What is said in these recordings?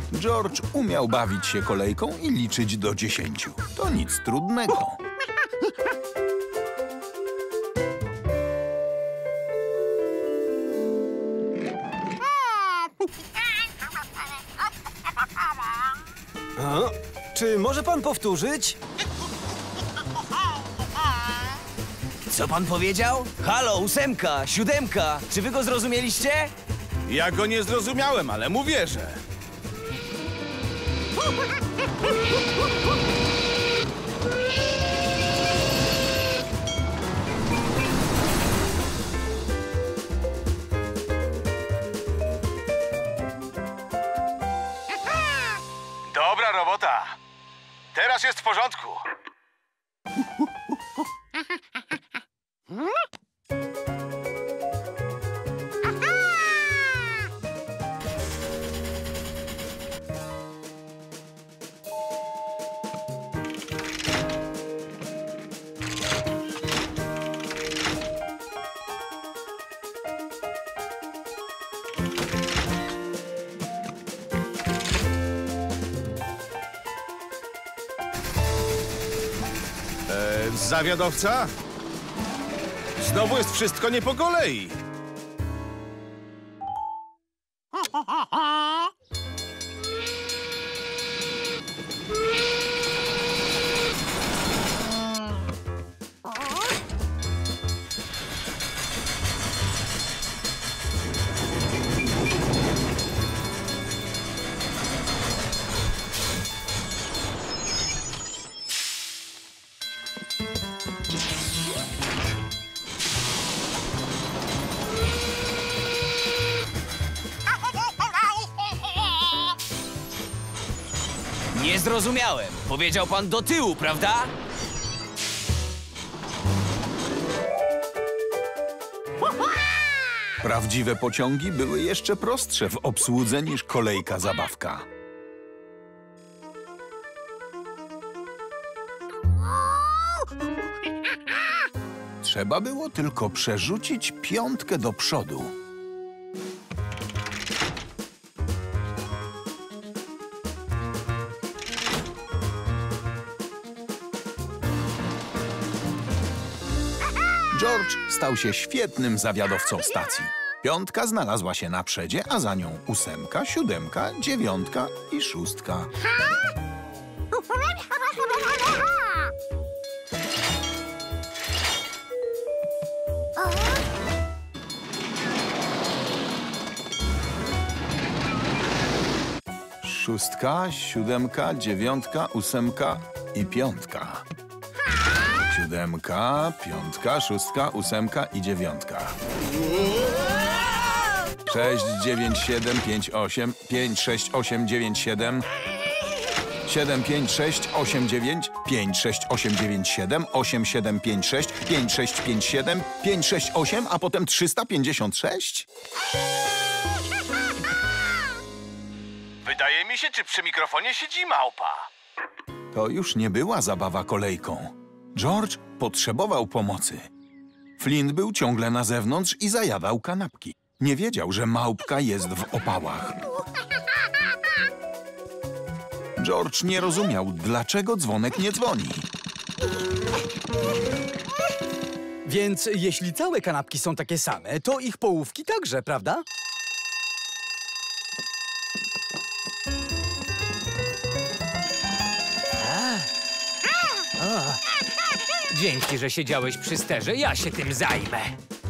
George umiał bawić się kolejką i liczyć do 10. To nic trudnego. Czy może pan powtórzyć? Co pan powiedział? Halo, 8, 7. Czy wy go zrozumieliście? Ja go nie zrozumiałem, ale mu wierzę. Dobra robota. Teraz jest w porządku. Zawiadowca? Znowu jest wszystko nie po kolei. Nie zrozumiałem. Powiedział pan do tyłu, prawda? Prawdziwe pociągi były jeszcze prostsze w obsłudze niż kolejka zabawka. Trzeba było tylko przerzucić 5 do przodu. George stał się świetnym zawiadowcą stacji. 5 znalazła się na przedzie, a za nią 8, 7, 9 i 6. Szóstka, 7, 9, 8 i 5. 7, 5, 6, 8 i 9. 6, 9, 7, 5, 8, 5, 6, 8, 9, 7. 7, 5, 6, 8, 9, 5, 6, 8, 9, 7, 8, 7, 5, 6, 5, 6, 5, 7, 5, 6, 8, a potem 356? Wydaje mi się, czy przy mikrofonie siedzi małpa. To już nie była zabawa kolejką. George potrzebował pomocy. Flint był ciągle na zewnątrz i zajadał kanapki. Nie wiedział, że małpka jest w opałach. George nie rozumiał, dlaczego dzwonek nie dzwoni. Więc jeśli całe kanapki są takie same, to ich połówki także, prawda? Dzięki, że siedziałeś przy sterze, ja się tym zajmę.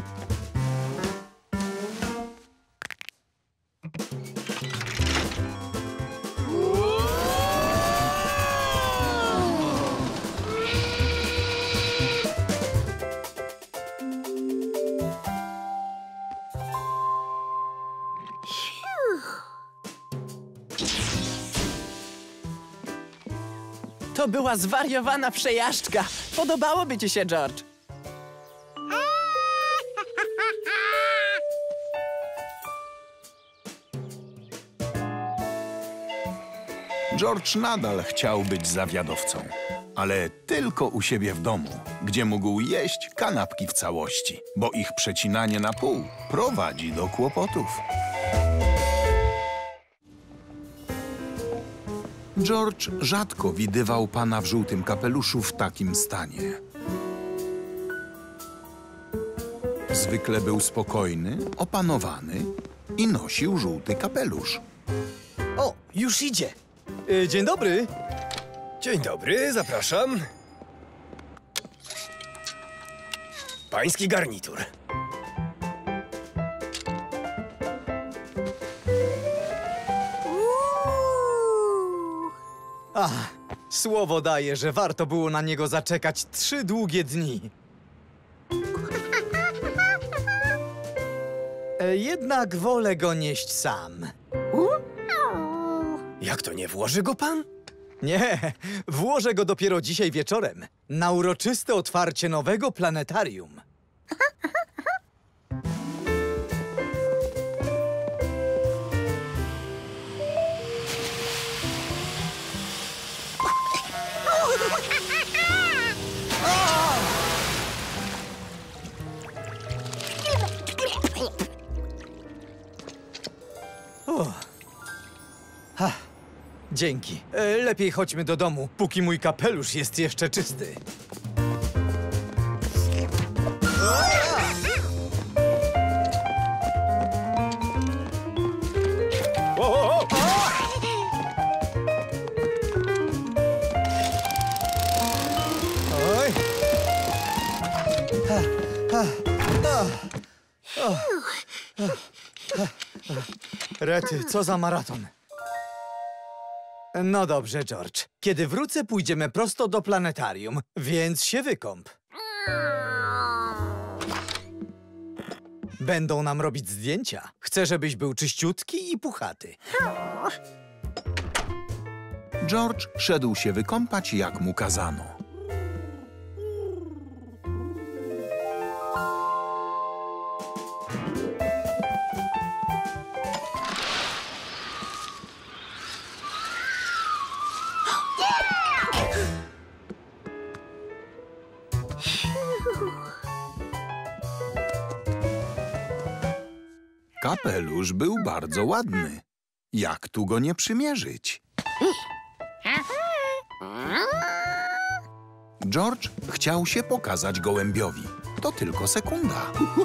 To była zwariowana przejażdżka. Podobałoby ci się, George. George nadal chciał być zawiadowcą, ale tylko u siebie w domu, gdzie mógł jeść kanapki w całości, bo ich przecinanie na pół prowadzi do kłopotów. George rzadko widywał pana w żółtym kapeluszu w takim stanie. Zwykle był spokojny, opanowany i nosił żółty kapelusz. O, już idzie. Dzień dobry. Dzień dobry, zapraszam. Pański garnitur. Słowo daję, że warto było na niego zaczekać 3 długie dni. Jednak wolę go nieść sam. Jak to, nie włoży go pan? Nie, włożę go dopiero dzisiaj wieczorem na uroczyste otwarcie nowego planetarium. Dzięki. Lepiej chodźmy do domu, póki mój kapelusz jest jeszcze czysty. Oj. Rety, co za maraton. No dobrze, George. Kiedy wrócę, pójdziemy prosto do planetarium, więc się wykąp. Będą nam robić zdjęcia. Chcę, żebyś był czyściutki i puchaty. George szedł się wykąpać, jak mu kazano. Kapelusz był bardzo ładny. Jak tu go nie przymierzyć? George chciał się pokazać gołębiowi. To tylko sekunda.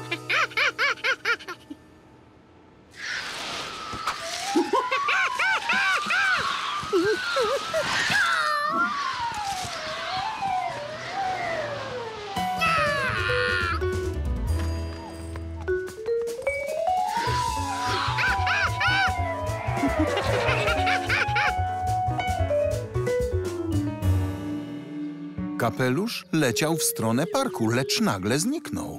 Kapelusz leciał w stronę parku, lecz nagle zniknął.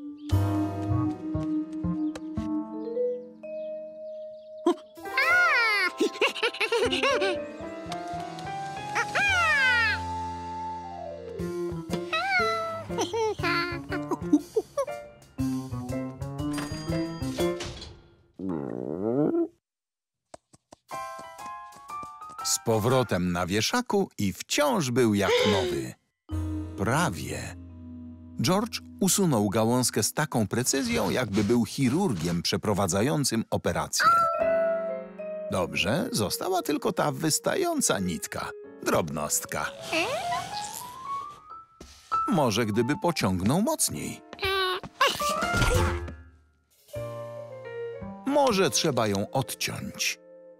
Z powrotem na wieszaku i wciąż był jak nowy. Prawie. George usunął gałązkę z taką precyzją, jakby był chirurgiem przeprowadzającym operację. Dobrze, została tylko ta wystająca nitka. Drobnostka. Może gdyby pociągnął mocniej. Może trzeba ją odciąć.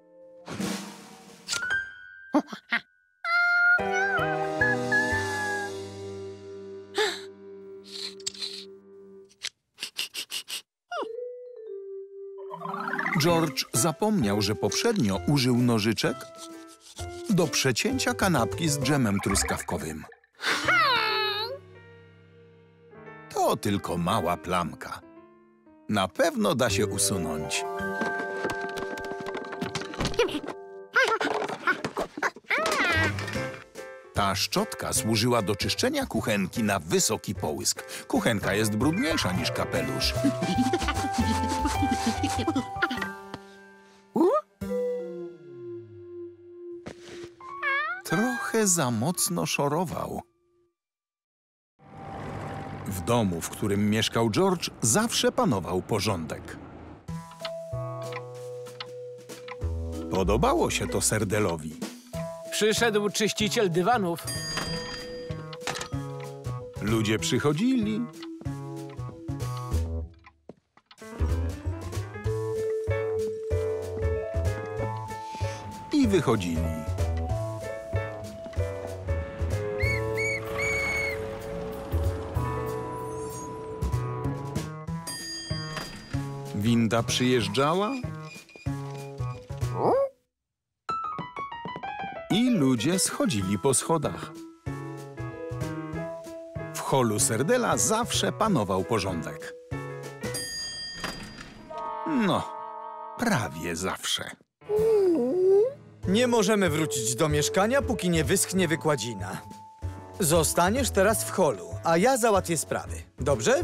George zapomniał, że poprzednio użył nożyczek do przecięcia kanapki z dżemem truskawkowym. To tylko mała plamka. Na pewno da się usunąć. Ta szczotka służyła do czyszczenia kuchenki na wysoki połysk. Kuchenka jest brudniejsza niż kapelusz. Trochę za mocno szorował. W domu, w którym mieszkał George, zawsze panował porządek. Podobało się to Serdelowi. Przyszedł czyściciel dywanów. Ludzie przychodzili. I wychodzili. Winda przyjeżdżała i ludzie schodzili po schodach. W holu Serdela zawsze panował porządek. No, prawie zawsze. Nie możemy wrócić do mieszkania, póki nie wyschnie wykładzina. Zostaniesz teraz w holu, a ja załatwię sprawy. Dobrze?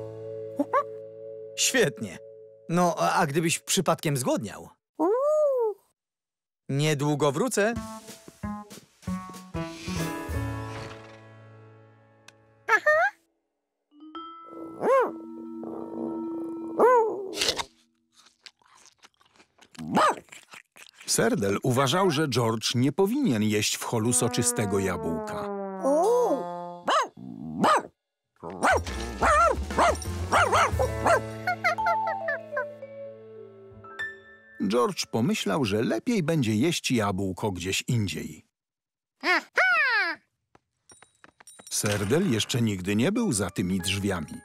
Świetnie. No, a gdybyś przypadkiem zgłodniał? Niedługo wrócę. Serdel uważał, że George nie powinien jeść w holu soczystego jabłka. George pomyślał, że lepiej będzie jeść jabłko gdzieś indziej. Serdel jeszcze nigdy nie był za tymi drzwiami.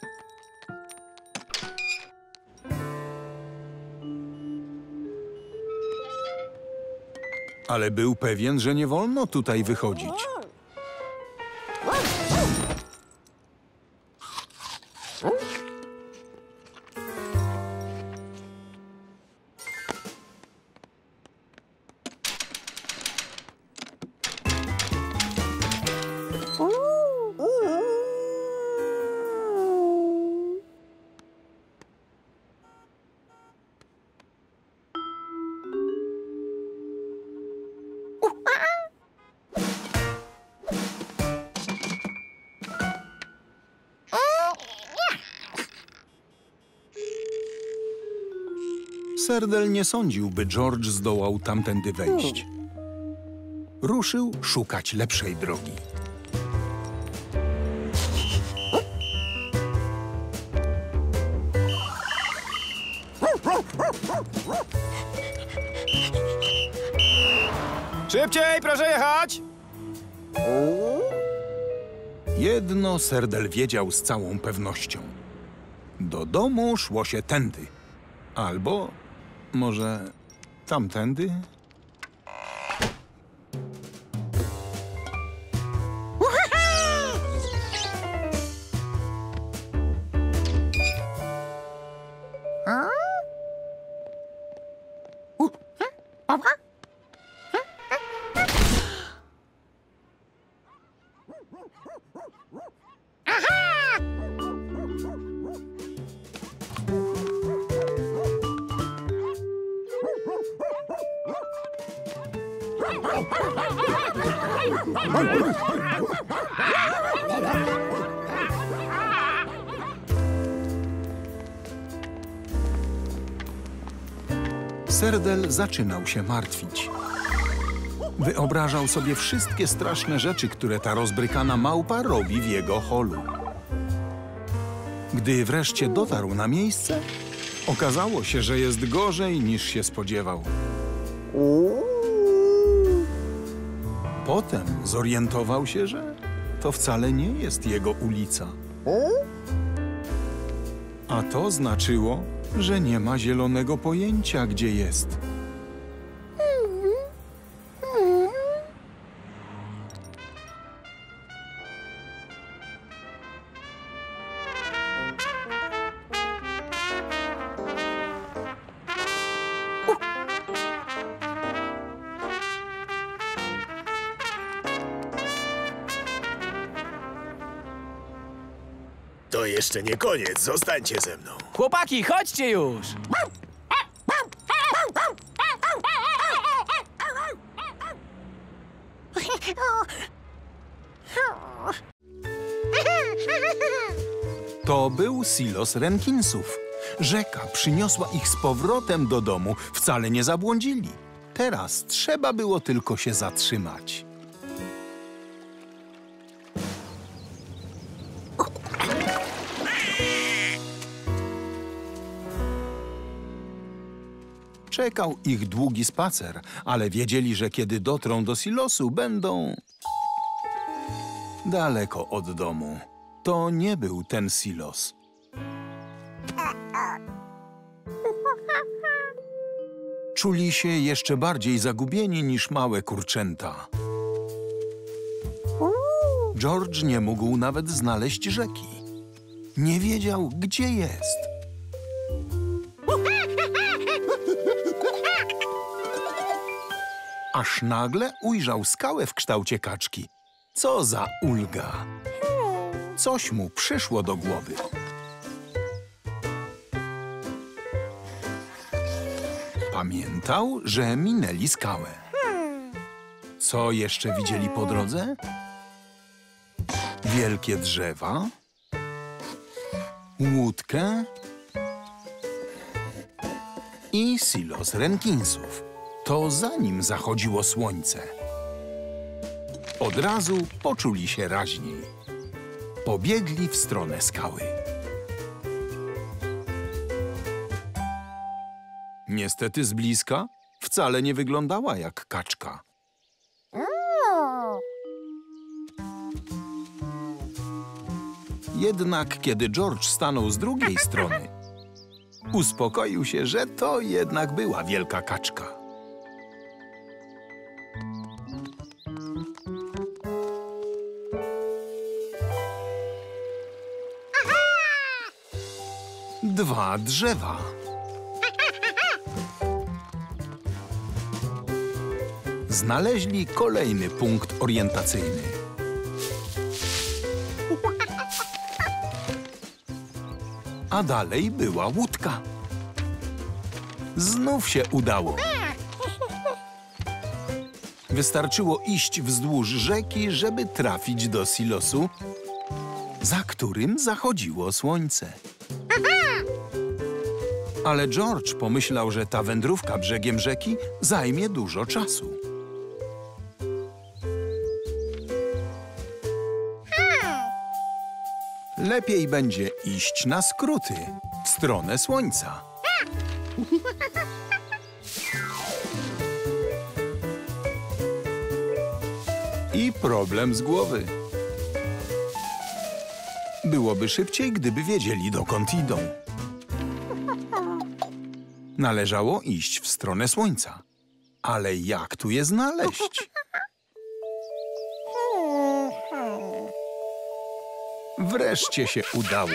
Ale był pewien, że nie wolno tutaj wychodzić. Serdel nie sądził, by George zdołał tamtędy wejść. Ruszył szukać lepszej drogi. Szybciej, proszę jechać! Jedno Serdel wiedział z całą pewnością. Do domu szło się tędy. Albo może tamtędy? Serdel zaczynał się martwić. Wyobrażał sobie wszystkie straszne rzeczy, które ta rozbrykana małpa robi w jego holu. Gdy wreszcie dotarł na miejsce, okazało się, że jest gorzej niż się spodziewał. Potem zorientował się, że to wcale nie jest jego ulica. A to znaczyło, że nie ma zielonego pojęcia, gdzie jest. To jeszcze nie koniec, zostańcie ze mną. Chłopaki, chodźcie już! To był silos Renkinsów. Rzeka przyniosła ich z powrotem do domu. Wcale nie zabłądzili. Teraz trzeba było tylko się zatrzymać. Czekał ich długi spacer, ale wiedzieli, że kiedy dotrą do silosu, będą daleko od domu. To nie był ten silos. Czuli się jeszcze bardziej zagubieni niż małe kurczęta. George nie mógł nawet znaleźć rzeki. Nie wiedział, gdzie jest. Aż nagle ujrzał skałę w kształcie kaczki. Co za ulga! Coś mu przyszło do głowy. Pamiętał, że minęli skałę. Co jeszcze widzieli po drodze? Wielkie drzewa, łódkę i silos Renkinsów. To zanim zachodziło słońce. Od razu poczuli się raźniej. Pobiegli w stronę skały. Niestety z bliska wcale nie wyglądała jak kaczka. Jednak kiedy George stanął z drugiej strony, uspokoił się, że to jednak była wielka kaczka. Dwa drzewa. Znaleźli kolejny punkt orientacyjny. A dalej była łódka. Znów się udało. Wystarczyło iść wzdłuż rzeki, żeby trafić do silosu, za którym zachodziło słońce. Ale George pomyślał, że ta wędrówka brzegiem rzeki zajmie dużo czasu. Lepiej będzie iść na skróty, w stronę słońca. I problem z głowy. Byłoby szybciej, gdyby wiedzieli, dokąd idą. Należało iść w stronę słońca. Ale jak tu je znaleźć? Wreszcie się udało.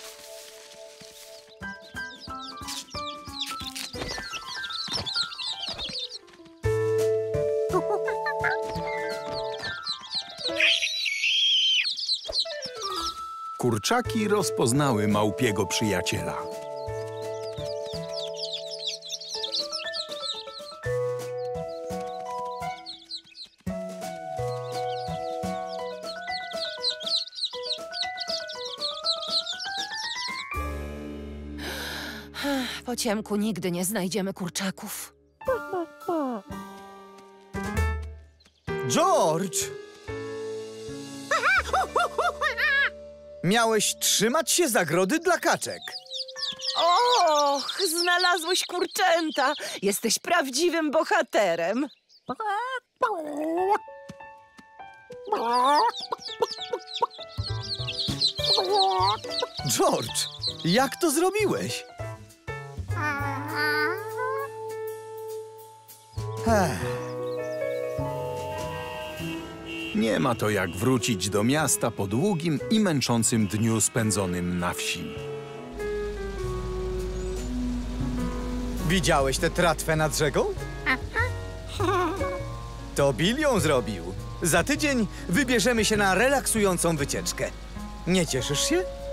Kurczaki rozpoznały małpiego przyjaciela. Po ciemku nigdy nie znajdziemy kurczaków. George! Miałeś trzymać się zagrody dla kaczek. Och, znalazłeś kurczęta. Jesteś prawdziwym bohaterem. George, jak to zrobiłeś? Nie ma to jak wrócić do miasta po długim i męczącym dniu spędzonym na wsi. Widziałeś tę tratwę nad rzeką? To Bill ją zrobił. Za tydzień wybierzemy się na relaksującą wycieczkę. Nie cieszysz się?